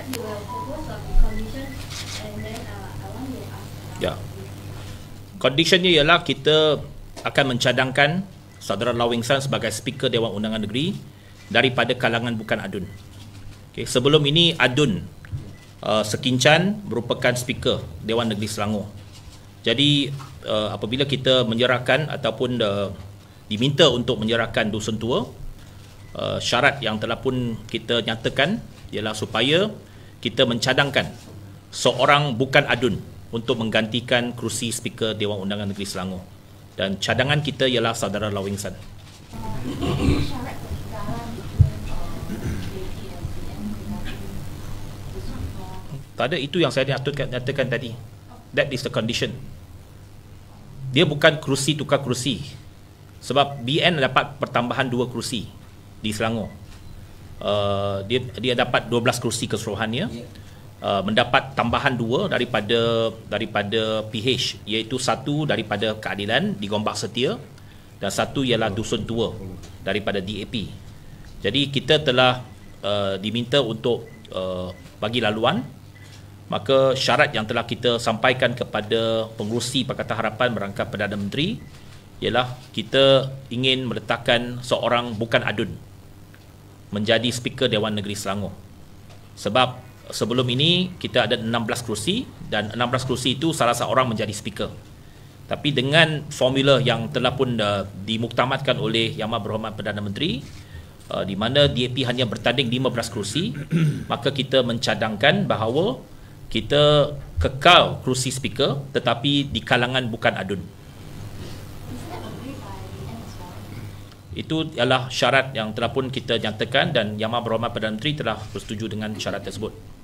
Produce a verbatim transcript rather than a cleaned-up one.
Ya. Conditionnya ialah kita akan mencadangkan Saudara Lau Wing San sebagai Speaker Dewan Undangan Negeri daripada kalangan bukan adun. Okay. Sebelum ini adun uh, Sekincan merupakan Speaker Dewan Negeri Selangor. Jadi uh, apabila kita menyerahkan ataupun uh, diminta untuk menyerahkan dusun tua, uh, syarat yang telah pun kita nyatakan ialah supaya kita mencadangkan seorang bukan adun untuk menggantikan kerusi Speaker Dewan Undangan Negeri Selangor. Dan cadangan kita ialah Saudara Lau Wing San. Tak ada, itu yang saya nyatakan, nyatakan tadi. That is the condition. Dia bukan kerusi tukar kerusi. Sebab B N dapat pertambahan dua kerusi di Selangor. Uh, dia dia dapat dua belas kerusi keseluruhannya. Uh, mendapat tambahan dua daripada daripada P H, iaitu satu daripada keadilan di Gombak Setia dan satu ialah dusun tua daripada D A P. Jadi kita telah uh, diminta untuk uh, bagi laluan, maka syarat yang telah kita sampaikan kepada pengurusi Pakatan Harapan merangkap Perdana Menteri ialah kita ingin meletakkan seorang bukan adun menjadi Speaker Dewan Negeri Selangor. Sebab sebelum ini kita ada enam belas kerusi dan enam belas kerusi itu salah seorang menjadi speaker. Tapi dengan formula yang telah pun uh, dimuktamadkan oleh Yang Amat Berhormat Perdana Menteri, uh, di mana D A P hanya bertanding lima belas kerusi, maka kita mencadangkan bahawa kita kekal kerusi speaker tetapi di kalangan bukan adun. Itu ialah syarat yang telah pun kita nyatakan dan Yang Amat Berhormat Perdana Menteri telah bersetuju dengan syarat tersebut.